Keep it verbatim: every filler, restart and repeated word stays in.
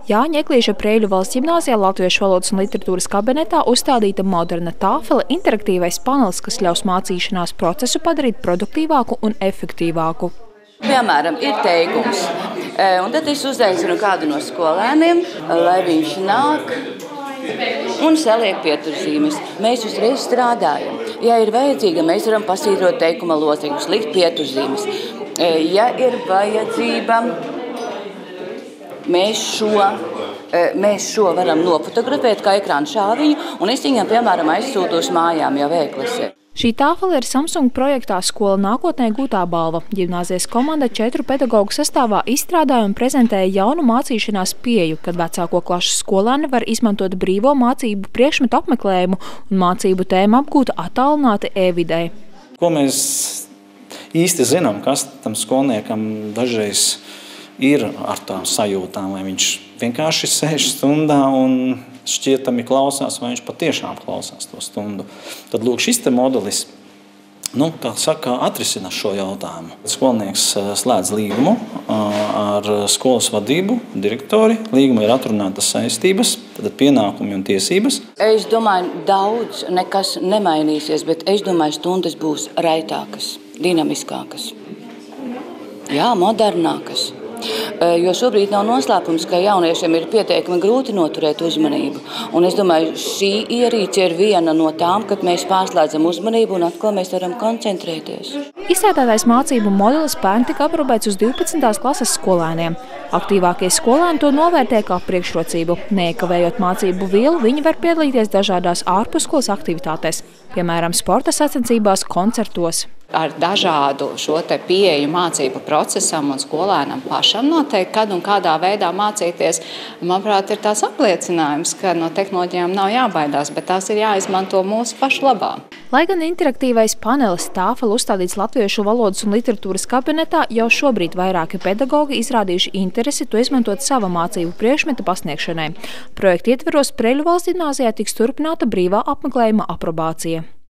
Jāņa Eklīša Preļu valsts ģimnāzijā Latviešu valodas un literatūras kabinetā uzstādīta moderna tāfele, interaktīvais panelis, kas ļaus mācīšanās procesu padarīt produktīvāku un efektīvāku. Piemēram, ir teikums, un tad es uzaicinu kādu no skolēniem, lai viņš nāk un saliek pieturzīmes. Mēs uzreiz strādājam. Ja ir vajadzīga, mēs varam pasvītrot teikuma locekļus, likt pieturzīmes. Ja ir vajadzība, Mēs šo, mēs šo varam nofotografēt kā ekrāna šāviņu, un es viņam, piemēram, aizsūtu uz mājām jau e-klasē. Šī tāfele ir Samsung projektā Skola nākotnē gūtā balva. Ģimnāzijas komanda četru pedagogu sastāvā izstrādāja un prezentēja jaunu mācīšanās pieeju, kad vecāko klašu skolēni var izmantot brīvo mācību priekšmetu apmeklējumu un mācību tēmu apgūt attālināti e-vidē. Ko mēs īsti zinām, kas tam skolniekam dažreiz ir ar tām sajūtām, vai viņš vienkārši sēž stundā un šķietami klausās, vai viņš patiešām klausās to stundu. Tad lūk, šis te modelis, nu, kā saka, atrisina šo jautājumu. Skolnieks slēdz līgumu ar skolas vadību, direktori. Līguma ir atrunātas saistības, tad pienākumi un tiesības. Es domāju, daudz nekas nemainīsies, bet es domāju, stundas būs raitākas, dinamiskākas. Jā, modernākas. Jo šobrīd nav noslēpums, ka jauniešiem ir pietiekami grūti noturēt uzmanību. Un es domāju, šī ierīce ir viena no tām, kad mēs pārslēdzam uzmanību un atkal mēs varam koncentrēties. Izstrādātais mācību modelis pērn tika aprobēts uz divpadsmitās klases skolēniem. Aktīvākie skolēni to novērtē kā priekšrocību. Neiekavējot mācību vielu, viņi var piedalīties dažādās ārpusskolas aktivitātēs, piemēram, sporta sacensībās, koncertos. Ar dažādu šo te pieeju mācību procesam un skolēnam pašam noteikti, kad un kādā veidā mācīties, manuprāt, ir tās apliecinājums, ka no tehnoloģijām nav jābaidās, bet tās ir jāizmanto mūsu pašu labā. Lai gan interaktīvais panelis tāfele uzstādīts Latviešu valodas un literatūras kabinetā, jau šobrīd vairāki pedagogi izrādījuši interesi to izmantot sava mācību priekšmeta pasniegšanai. Projekta ietveros Preļu valsts ģimnāzijā tiks turpināta brīvā apmeklējuma aprobācija.